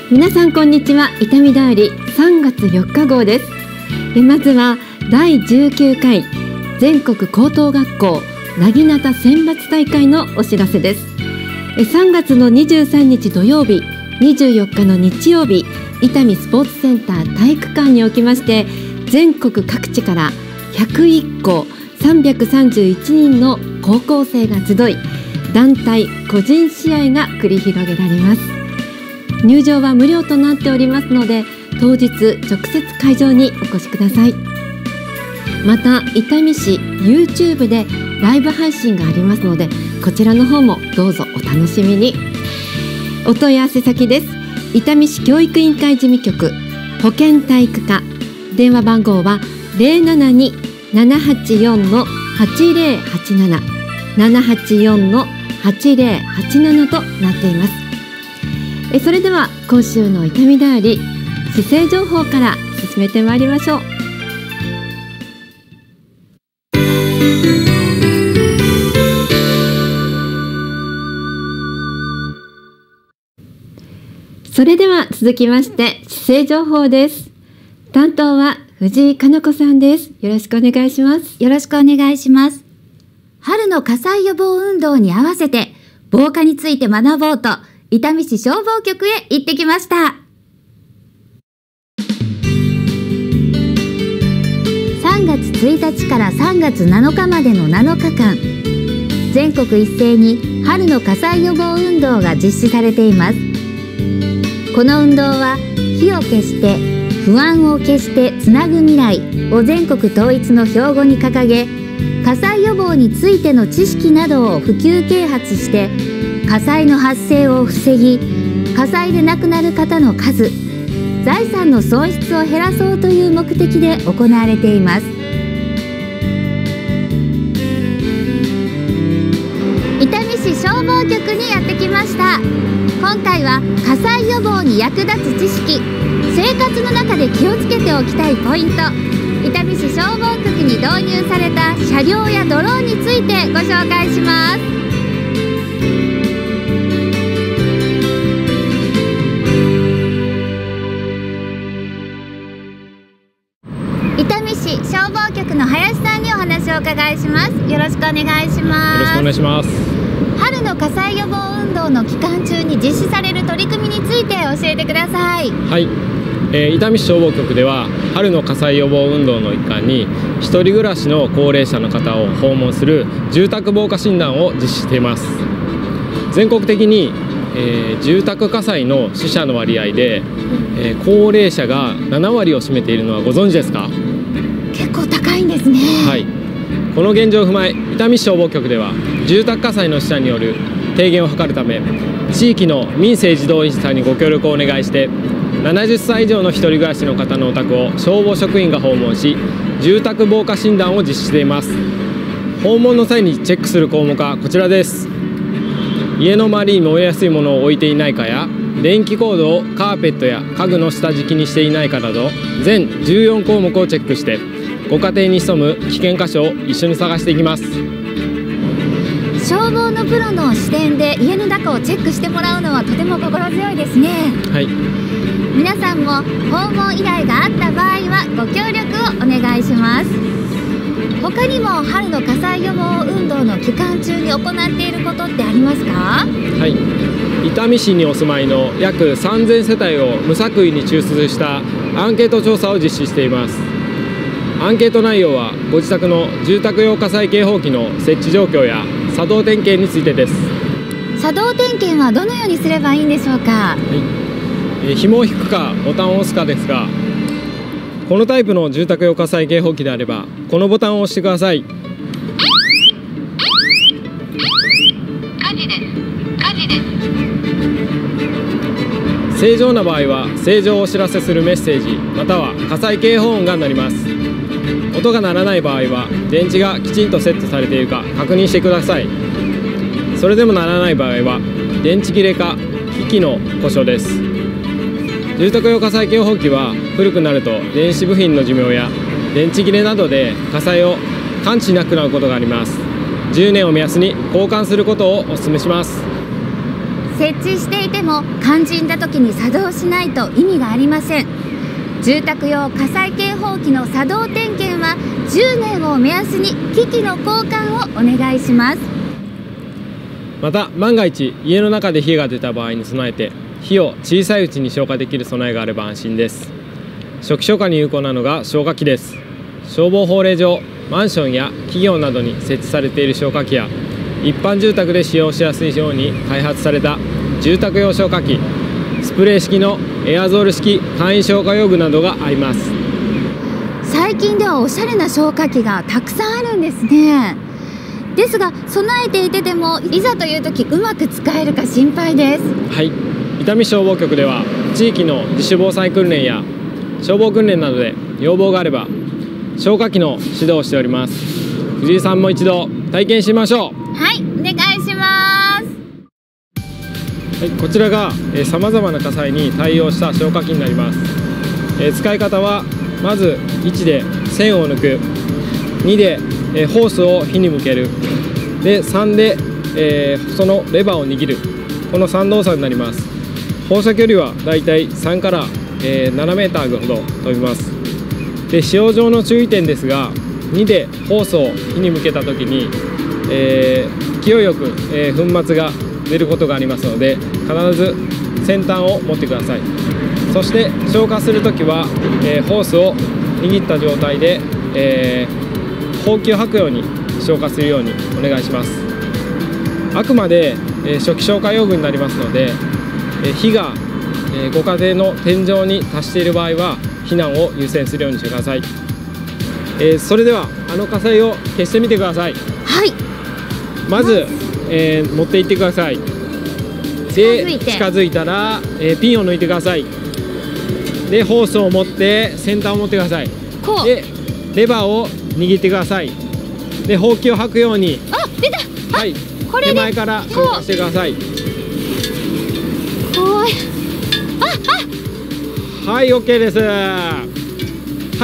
皆さんこんにちは。伊丹代理3月4日号です。まずは第19回全国高等学校なぎなた選抜大会のお知らせです。3月の23日土曜日、24日の日曜日、伊丹スポーツセンター体育館におきまして、全国各地から101校331人の高校生が集い、団体個人試合が繰り広げられます。入場は無料となっておりますので、当日直接会場にお越しください。また伊丹市 YouTube でライブ配信がありますので、こちらの方もどうぞお楽しみに。お問い合わせ先です。伊丹市教育委員会事務局保健体育課、電話番号は 072-784-8087 784-8087 となっています。それでは今週の伊丹代理市政情報から進めてまいりましょう。それでは続きまして市政情報です。担当は藤井加奈子さんです。よろしくお願いします。 よろしくお願いします。春の火災予防運動に合わせて防火について学ぼうと伊丹市消防局へ行ってきました。3月1日から3月7日までの7日間、全国一斉に春の火災予防運動が実施されています。この運動は火を消して不安を消してつなぐ未来を全国統一の標語に掲げ、火災予防についての知識などを普及啓発して火災の発生を防ぎ、火災で亡くなる方の数、財産の損失を減らそうという目的で行われています。伊丹市消防局にやってきました。今回は火災予防に役立つ知識、生活の中で気をつけておきたいポイント、伊丹市消防局に導入された車両やドローンについてご紹介します。伊丹市消防局の林さんにお話をお伺いします。よろしくお願いします。 よろしくお願いします。 春の火災予防運動の期間中に実施される取り組みについて教えてください。 はい、伊丹市消防局では春の火災予防運動の一環に一人暮らしの高齢者の方を訪問する住宅防火診断を実施しています。全国的に、住宅火災の死者の割合で、高齢者が7割を占めているのはご存知ですか？ 結構高いんですね。 はい、この現状を踏まえ伊丹市消防局では住宅火災の死者による低減を図るため、地域の民生児童員さんにご協力をお願いして、70歳以上の一人暮らしの方のお宅を消防職員が訪問し、住宅防火診断を実施しています。訪問の際にチェックする項目はこちらです。家の周りに燃えやすいものを置いていないかや、電気コードをカーペットや家具の下敷きにしていないかなど、全14項目をチェックして、ご家庭に潜む危険箇所を一緒に探していきます。 消防のプロの視点で家の中をチェックしてもらうのはとても心強いですね。 はい、 皆さんも訪問依頼があった場合はご協力をお願いします。他にも春の火災予防運動の期間中に行っていることってありますか？ はい、伊丹市にお住まいの約3000世帯を無作為に抽出したアンケート調査を実施しています。アンケート内容はご自宅の住宅用火災警報器の設置状況や作動点検についてです。 作動点検はどのようにすればいいんでしょうか？ はい、紐を引くかボタンを押すかですが、このタイプの住宅用火災警報器であればこのボタンを押してください。火事です。火事です。正常な場合は正常をお知らせするメッセージまたは火災警報音が鳴ります。音が鳴らない場合は電池がきちんとセットされているか確認してください。それでも鳴らない場合は電池切れか機器の故障です。住宅用火災警報器は古くなると電子部品の寿命や電池切れなどで火災を感知しなくなることがあります。10年を目安に交換することをお勧めします。 設置していても肝心な時に作動しないと意味がありません。住宅用火災警報器の作動点検は10年を目安に機器の交換をお願いします。 また万が一家の中で火が出た場合に備えて、火を小さいうちに消火できる備えがあれば安心です。初期消火に有効なのが消火器です。消防法令上、マンションや企業などに設置されている消火器や一般住宅で使用しやすいように開発された住宅用消火器、スプレー式のエアゾール式簡易消火用具などがあります。 最近ではおしゃれな消火器がたくさんあるんですね。ですが備えていてでもいざという時うまく使えるか心配です。 はい、伊丹消防局では地域の自主防災訓練や消防訓練などで要望があれば消火器の指導をしております。藤井さんも一度体験しましょう。 はい、お願いします。 はい、こちらがさまざまな火災に対応した消火器になります。使い方はまず1で栓を抜く、2でホースを火に向ける、で3でそのレバーを握る、この3動作になります。放射距離はだいたい3から7メーターほど飛びます。で使用上の注意点ですが、2でホースを火に向けた時に、勢いよく、粉末が出ることがありますので、必ず先端を持ってください。そして消火するときは、ホースを握った状態で、ほうきを吐くように消火するようにお願いします。あくまで、初期消火用具になりますので、火が、ご家庭の天井に達している場合は避難を優先するようにしてください。それでは火災を消してみてください。 はい、 まず、持っていってください。で近づいたら、ピンを抜いてください。でホースを持って先端を持ってください。 こうでレバーを握ってください。でほうきを吐くように、 あ、出た。 はい、 これで手前から消火してください。 怖い。 はい、OK です。はい、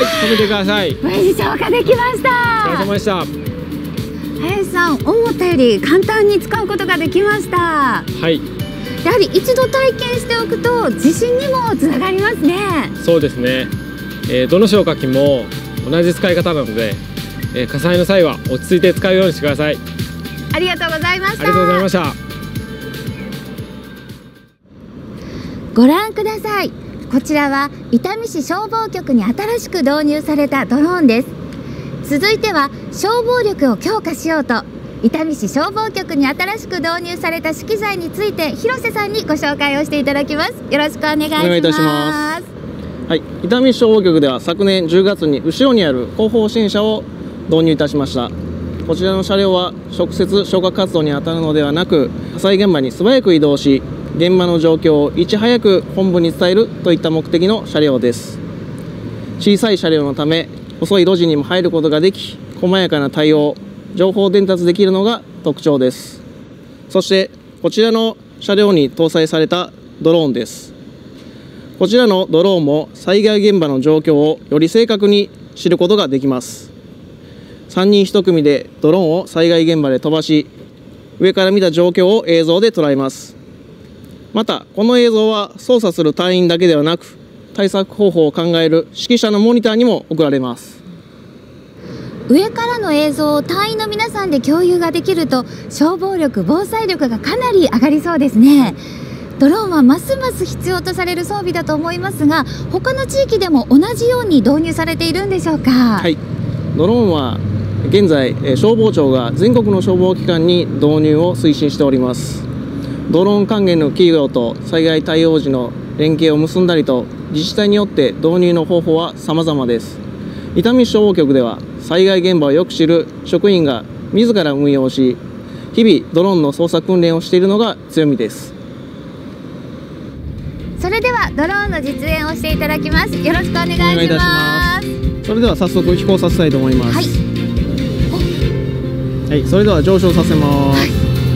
止めてください。 無事消火できましお疲れた。 様でした。 林さん、思ったより簡単に使うことができました。 はい、 やはり一度体験しておくと自信にもつながりますね。 そうですね。どの消火器も同じ使い方なので、火災の際は落ち着いて使うようにしてください。 ありがとうございました。 ありがとうございました。 ご覧ください。こちらは伊丹市消防局に新しく導入されたドローンです。続いては消防力を強化しようと伊丹市消防局に新しく導入された資機材について広瀬さんにご紹介をしていただきます。よろしくお願いします。 お願いいたします。はい、伊丹市消防局では昨年10月に後ろにある後方新車を導入いたしました。こちらの車両は直接消火活動に当たるのではなく、火災現場に素早く移動し、現場の状況をいち早く本部に伝えるといった目的の車両です。小さい車両のため細い路地にも入ることができ、細やかな対応、情報伝達できるのが特徴です。そしてこちらの車両に搭載されたドローンです。こちらのドローンも災害現場の状況をより正確に知ることができます。3人1組でドローンを災害現場で飛ばし、上から見た状況を映像で捉えます。またこの映像は操作する隊員だけではなく、対策方法を考える指揮者のモニターにも送られます。 上からの映像を隊員の皆さんで共有ができると消防力、防災力がかなり上がりそうですね。ドローンはますます必要とされる装備だと思いますが、他の地域でも同じように導入されているんでしょうか。 はい、ドローンは現在消防庁が全国の消防機関に導入を推進しております。ドローン関連の企業と災害対応時の連携を結んだりと、自治体によって導入の方法は様々です。伊丹市消防局では災害現場をよく知る職員が自ら運用し、日々ドローンの操作訓練をしているのが強みです。 それではドローンの実演をしていただきます。よろしくお願いします。 お願いいたします。それでは早速飛行させたいと思います。 はい、 はい、それでは上昇させます。 はい、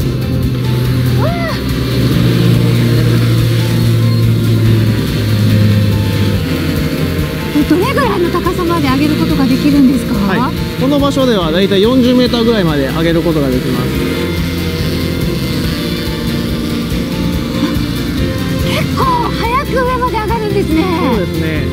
どれぐらいの高さまで上げることができるんですか。 はい、この場所ではだいたい40メーターぐらいまで上げることができます。 上まで上がるんですね。 そうですね。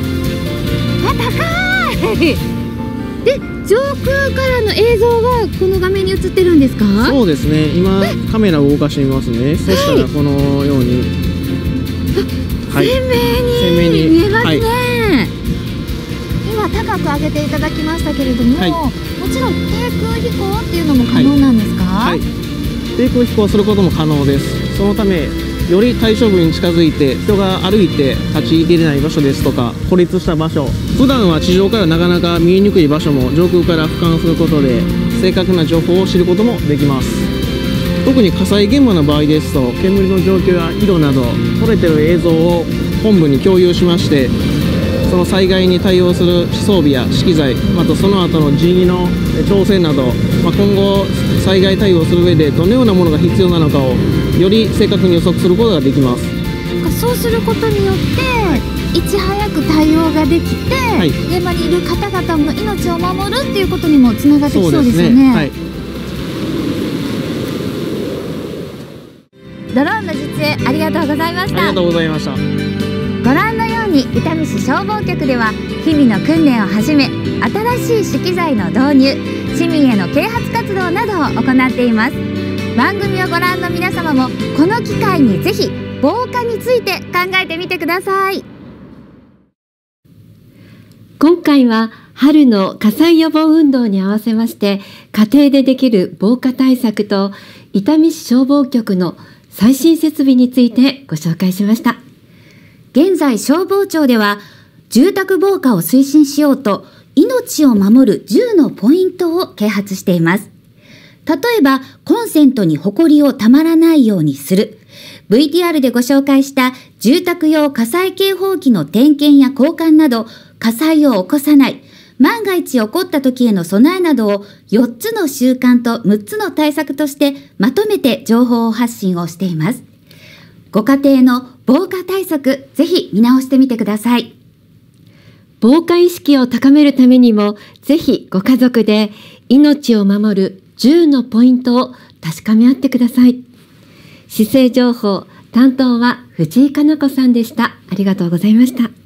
高い。で、上空からの映像はこの画面に映ってるんですか？ そうですね。今カメラを動かしてみますね。そしたらこのように、 鮮明に見えますね。今高く上げていただきましたけれども、もちろん低空飛行っていうのも可能なんですか？はい。 低空飛行することも可能です。そのためより対象部に近づいて人が歩いて立ち入れない場所ですとか孤立した場所、普段は地上からなかなか見えにくい場所も上空から俯瞰することで正確な情報を知ることもできます。特に火災現場の場合ですと煙の状況や色など撮れてる映像を本部に共有しまして、その災害に対応する装備や資機材、またその後の人員の調整など、今後災害対応する上でどのようなものが必要なのかをより正確に予測することができます。 そうすることによっていち早く対応ができて、現場にいる方々の命を守るっていうことにもつながってきそうですよね。ドローンの実演ありがとうございました。 ありがとうございました。 ご覧のように伊丹市消防局では日々の訓練をはじめ新しい資機材の導入、市民への啓発活動などを行っています。番組をご覧の皆様もこの機会にぜひ防火について考えてみてください。 今回は春の火災予防運動に合わせまして家庭でできる防火対策と伊丹市消防局の最新設備についてご紹介しました。 現在消防庁では住宅防火を推進しようと命を守る10のポイントを啓発しています。例えばコンセントにホコリをたまらないようにする、 VTR でご紹介した住宅用火災警報器の点検や交換など火災を起こさない、万が一起こった時への備えなどを4つの習慣と6つの対策としてまとめて情報発信をしています。ご家庭の防火対策、ぜひ見直してみてください。 防火意識を高めるためにもぜひご家族で命を守る10のポイントを確かめ合ってください。市政情報担当は藤井加奈子さんでした。ありがとうございました。